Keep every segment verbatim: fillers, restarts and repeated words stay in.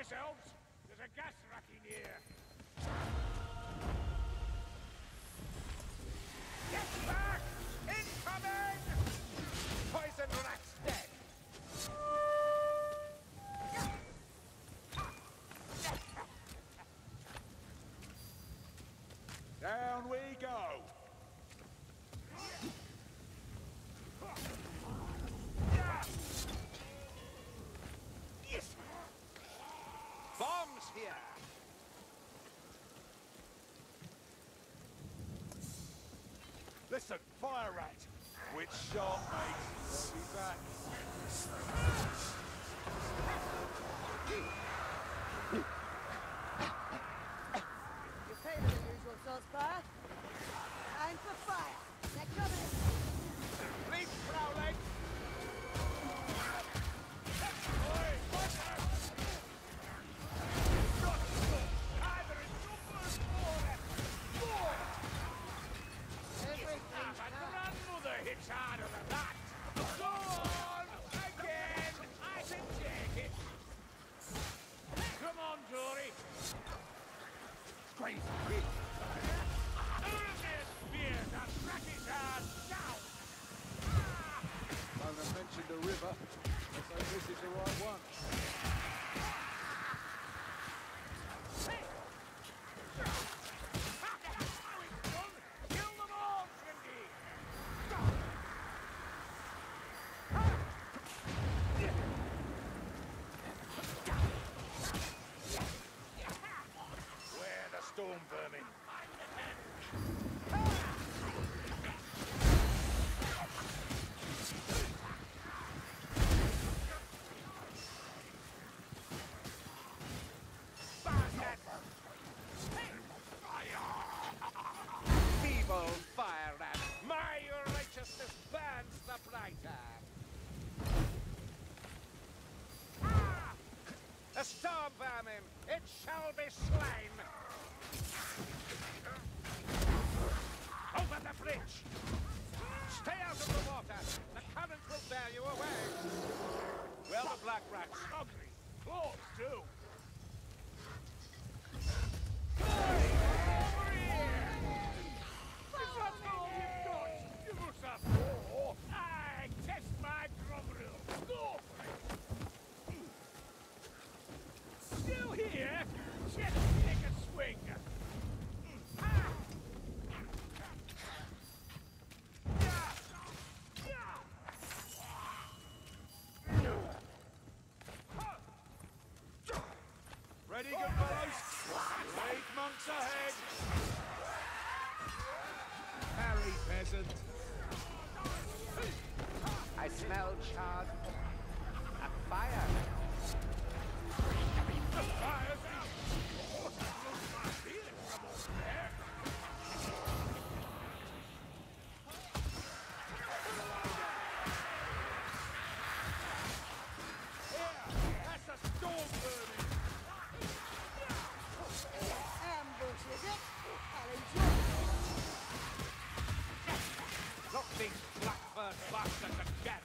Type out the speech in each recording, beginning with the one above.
yourselves! There's a gas rack in here! Get back! Incoming! Poison rat's dead! Down we go! Yes! Bombs here! Listen, fire rat! Which sharp, mate? They'll be back. You're paid the usual Saltzpyre. Time for fire. They're coming. Leave prowling! Oi, watch out! Either in numbers or more! Everything's My done. grandmother hits harder than that! Go on! Again! I can take it! Come on, Dory! Crazy kid! Ernest Spears and Ratty's ass down! Won't have mentioned the river. Let's hope this is the right one. Hey! How it's done! Kill them all, Trinity! Where the storm vermin? Feeble fire rat, my righteousness burns the brighter. Ah! A storm vermin, it shall be slain. Over the bridge. Stay out of the water. The current will bear you away. Well, the black rat's ugly. Claws too. Over here! Is that all you've got? Give us a four. I test my drum reel. Go for it. Still here? Just take a swing. Ah! Ready, good fellows? Eight months ahead. Harry, peasant. I smell charred. A fire. The fire's out. Oh, that looks my feeling from over there. Here, that's a storm burning. Ambush, is it? I'll enjoy it. Not these blackbird bastards again.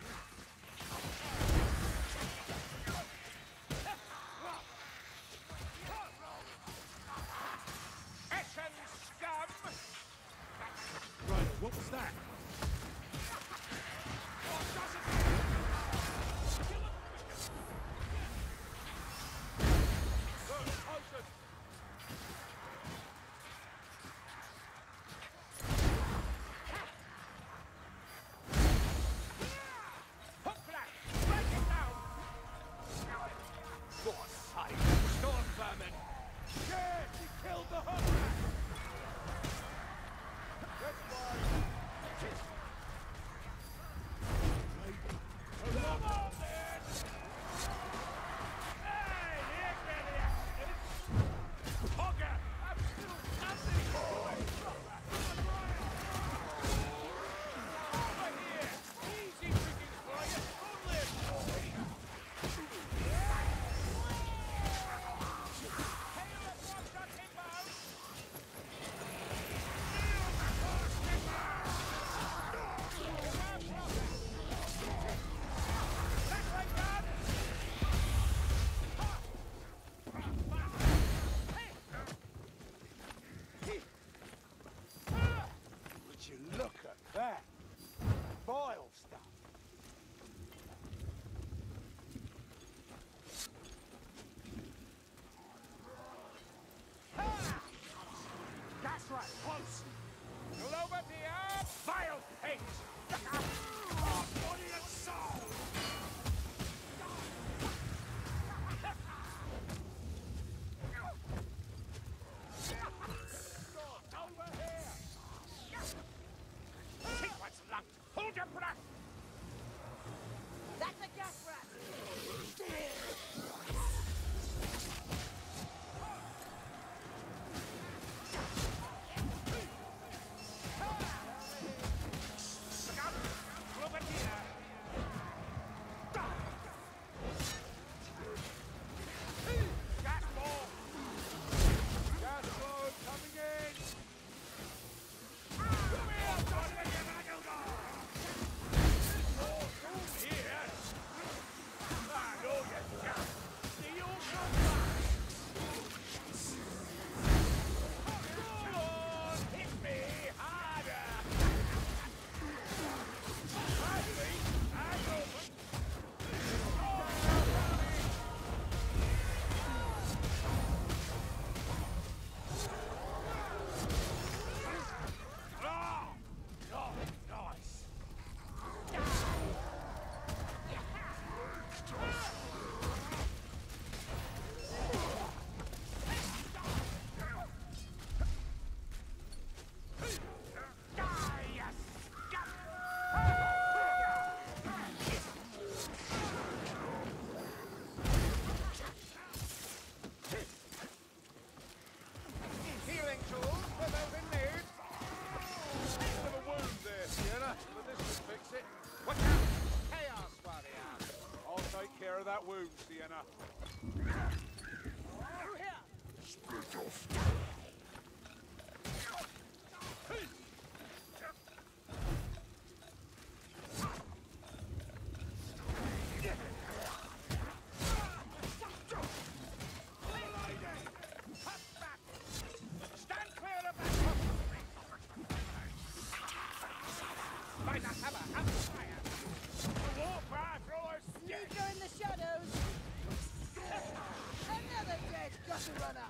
that wound, Sienna. Through here. Stand clear of that hook! By the hammer and the fire! The warfare throwers! Sneaker in the shadows. Another dead gutter runner.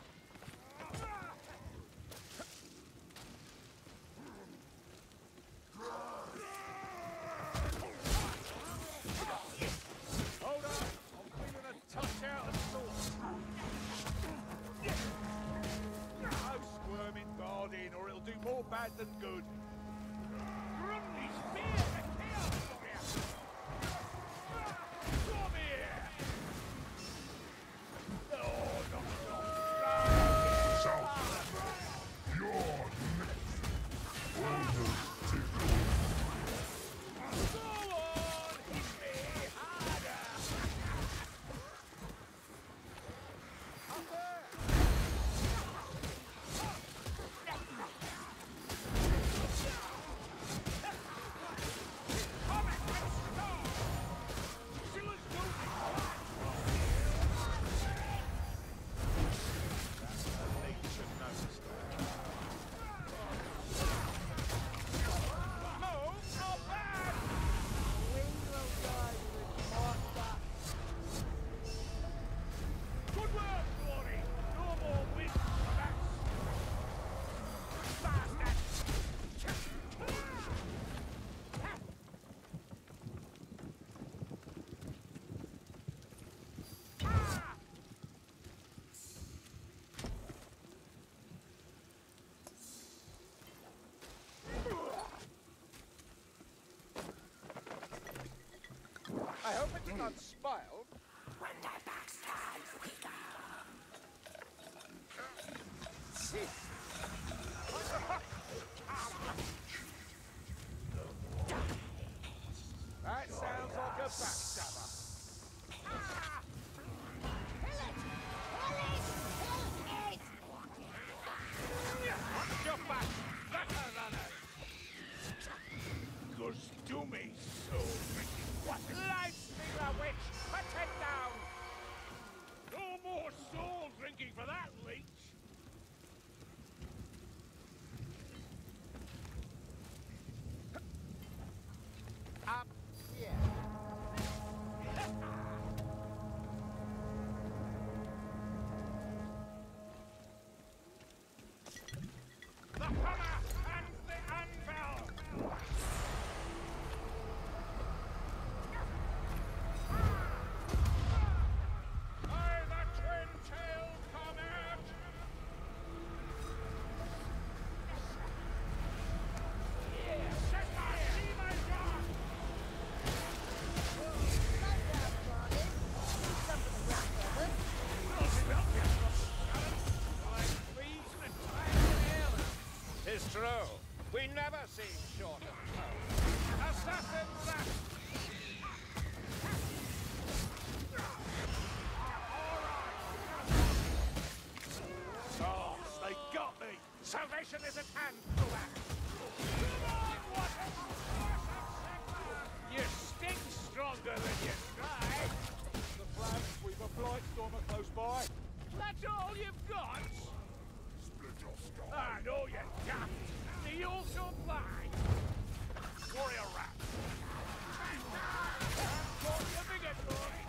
Hold on! I'm feeling a touch out of sorts. No squirming guarding, or it'll do more bad than good. Grundy spear the chaos warrior! Come here! Oh, not Go on! Hit me harder! Up there! Come and stop! Still as good as a leech of no mistake. No, not bad! Wind will guide with mortar. Good work, Glory! No more wind backs! Bastard! Ah! I hope it's not spoiled. That sounds like a backstabber. Ah! Kill it! Kill it! Kill it! Watch your back, better runner! Goes to me, so what? Lights me, the witch! Put it down! No more soul drinking for that leech! Up here. The hammer and the anvil! Aye, the twin-tailed comet! Set my see my rock! Slow down, Barney. Do something to rock over. It's true. We never seem short of foes. Assassin rat! Oh, they got me! Salvation is at hand, Kulak! Come on, Watson! You stink stronger than you try! The flags, we've a blight stormer close by. That's all you've got? Ah, no, you daft! Do you also fly? Warrior rat! Caught the bigot, boy!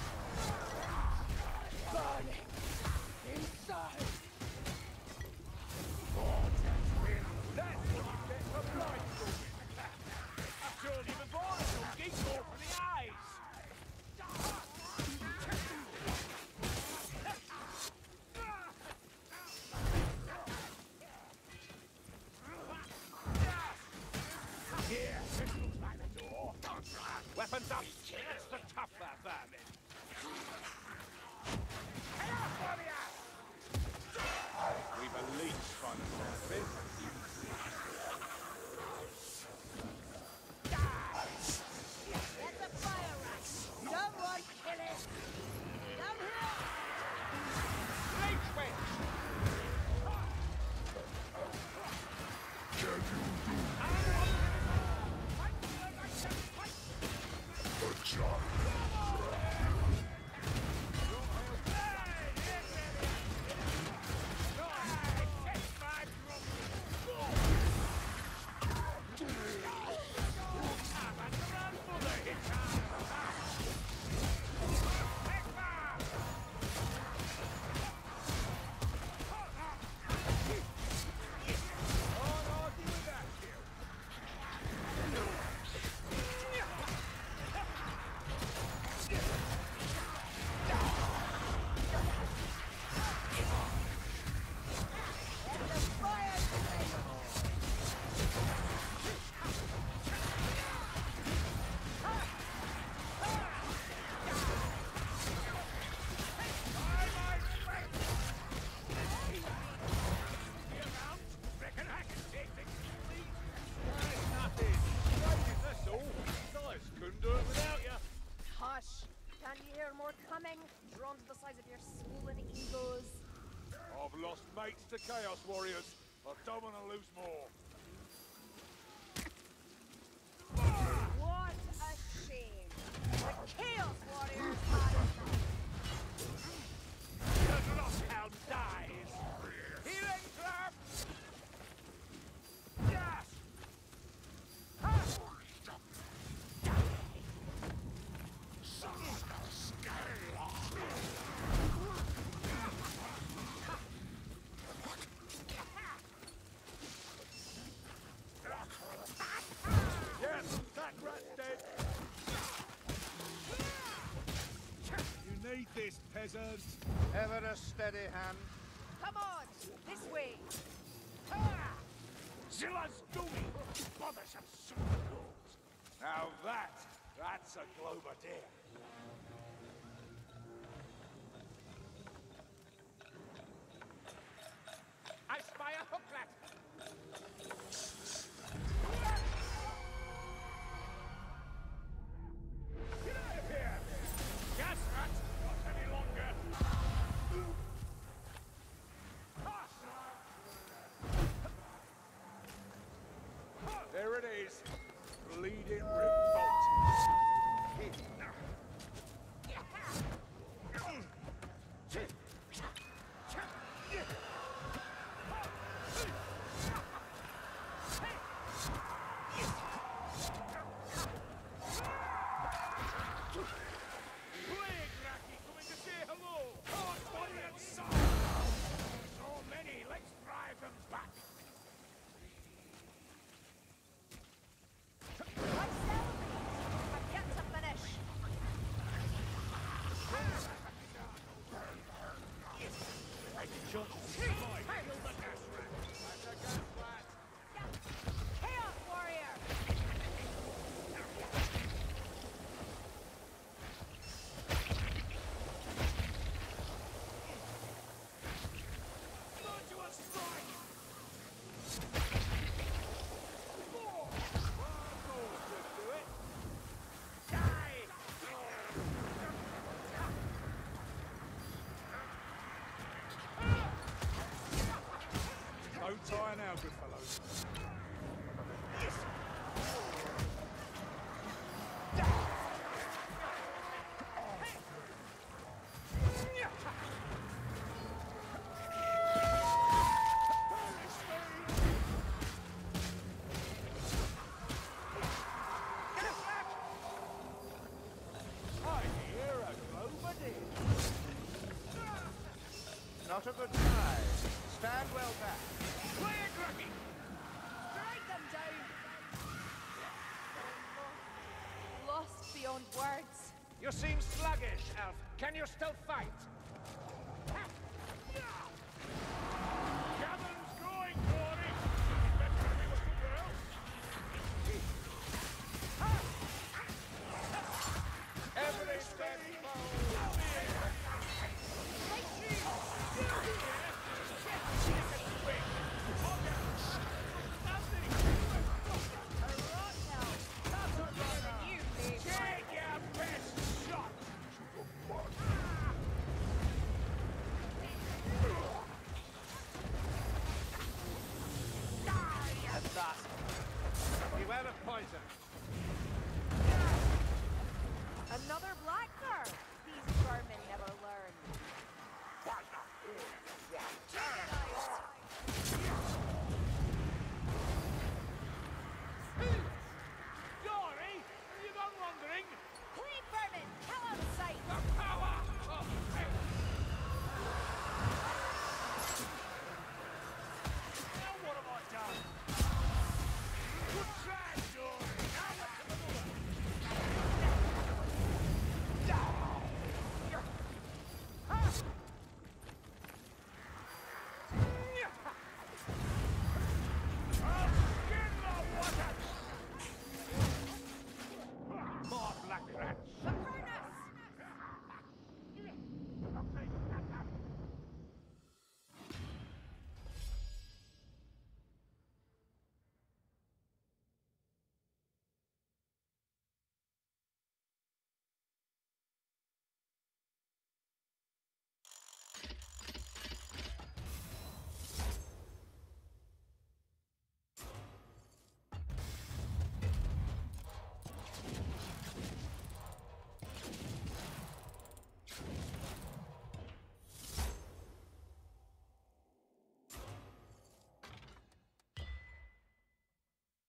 Barney! Inside! That's what you get for blight storming! I told you before, you'll geek more for the eyes! Here, this looks like the door. Weapons up! It's the tougher vermin! Chaos warrior! We've a leech by the sound of it. That's a fire rat! Someone kill it! Chaos Warriors. I don't want to lose more. What a shame. The Chaos Warriors are The Lockhound dies. Healing trap. Yes. Ha! Yes, that rat's dead. You need this, peasant. Ever a steady hand. Come on, this way. Ah! Zilla's doing bothersome superfools. Now that, that's a Globadier. I spy a hooklet. Get out of here! Gas rat, not any longer. There it is. Bleeding revolt. Plague Raki coming to say hello. Hard body and soul. So many, let's drive them back. Myself, I've yet to finish. Chaos Warrior! No tire now, good fellows. Not a good try. Stand well back. Strike them down! Lost beyond words. You seem sluggish, Elf. Can you still fight? Cannon's going, Glory! Better than we were somewhere else. Every step forward. Right through! Take your best shot! At last. Beware of poison.